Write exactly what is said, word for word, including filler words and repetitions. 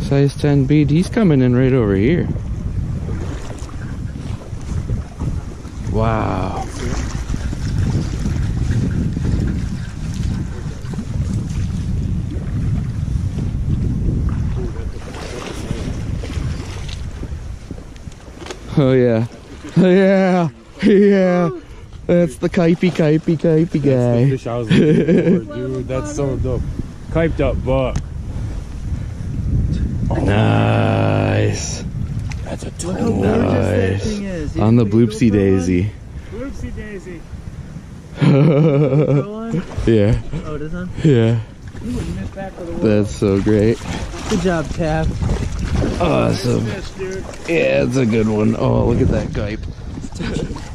Size ten bead. He's coming in right over here. Wow. Oh yeah. Oh yeah. Yeah. That's the kipey, kipey, kipey guy. That's the fish I was looking for, dude. That's so dope. Kiped up buck. Oh, nice. That's a Look how total. gorgeous that Nice. thing is. On the Can we Bloopsy GoPro Daisy. Whoopsie daisy. on? GoPro on? Yeah. Oh, it is on? Yeah. You wouldn't miss back for the world. That's so great. Good job, Taff. Awesome. Nice fish, dude. Yeah, it's a good one. Oh, look at that kipe.